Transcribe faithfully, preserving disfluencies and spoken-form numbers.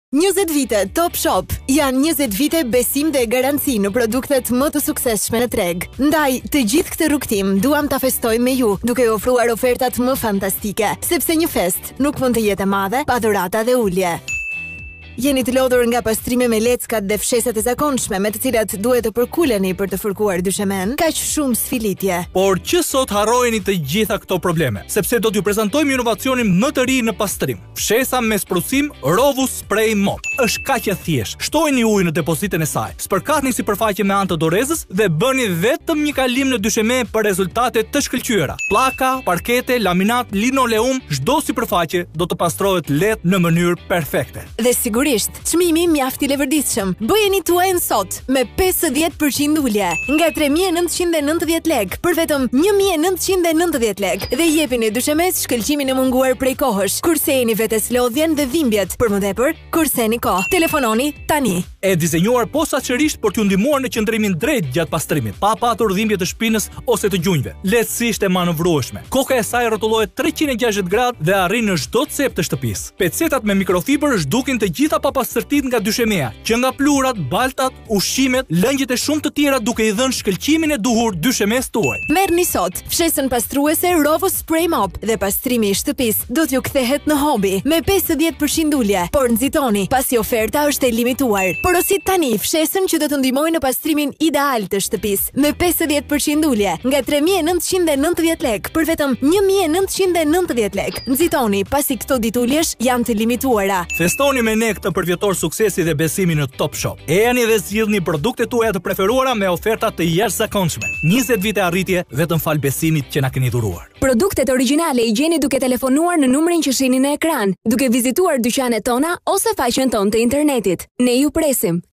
njëzet vite Top Shop janë njëzet vite besim dhe garanci në produktet më të suksesshme në treg. Ndaj, të gjithë këtë rrugtim duam ta festojmë me ju, duke ofruar ofertat më fantastike, sepse një fest nuk mund të jetë e madhe pa dhurata dhe ulje. Jeni të lodhur nga pastrime me leckat dhe fshesat e zakonshme me të cilat duhet të përkuleni për të fërkuar dyshemen, kaq shumë sfilitje. Por që sot harrojeni të gjitha këto probleme, sepse do t'ju prezantojmë inovacionin më të ri në pastrim. Fshesa me sprutësim Rovus Spray Mop. Është kaq e thjeshtë. Shtojeni ujë në depozitën e saj, spërkatni sipërfaqe me anë të dorezës dhe bëni vetëm një kalim në dysheme për rezultate të shkëlqyera. Pllaka, parkete, laminat, linoleum, çdo sipërfaqe do të pastrohet lehtë në mënyrë perfekte. Dhe sigurisht çmimi mjaft i levërditshëm. Bëjeni tuajin sot me pesëdhjetë përqind ulje nga tre mijë e nëntëqind e nëntëdhjetë lekë për vetëm një mijë e nëntëqind e nëntëdhjetë lekë dhe jepini dyshemes shkëlqimin e munguar prej kohësh. Kurse jeni vetes lodhjen dhe dhimbjet, për më tepër, kurseni kohë. Telefononi tani. E dizenjuar posaçërisht për t'ju ndihmuar në qëndrimin drejt gjatë pastrimit, pa patur dhimbje të shpinës ose të gjunjve. Lehtësisht e manovrueshme. Koka e saj rrotullohet treqind e gjashtëdhjetë gradë dhe arrin në çdo cep të shtëpisë. Pecetat me mikrofiber zhdukin të gjitha papastërtitë nga dyshemia, që nga pluhurat, baltat, ushqimet, lëngjet e shumë të tjera, duke i dhënë shkëlqimin e duhur dyshemes tuaj. Merrni sot fshesën pastruese Rovus Spray Mop dhe pastrimi i shtëpisë do t'ju kthehet në hobi me pesëdhjetë përqind ulje, por nxitoni pasi oferta është e limituar. Porosit tani fshesën që do të ndihmojë në pastrimin ideal të shtëpisë me pesëdhjetë përqind ulje nga tre mijë e nëntëqind e nëntëdhjetë lekë për vetëm një mijë e nëntëqind e nëntëdhjetë lekë. Nxitoni pasi këto dituljesh janë të limituara. Festoni me ne këtë përvjetor suksesi dhe besimi në Top Shop. Ejani dhe zgjidhni produktet tuaja të preferuara me oferta të jashtëzakonshme. njëzet vite arritje vetëm fal besimit që na keni dhuruar. Produktet origjinale i gjeni duke telefonuar në numrin që shihni në ekran, duke vizituar dyqanet tona ose faqen tonë të internetit. Ne ju presim.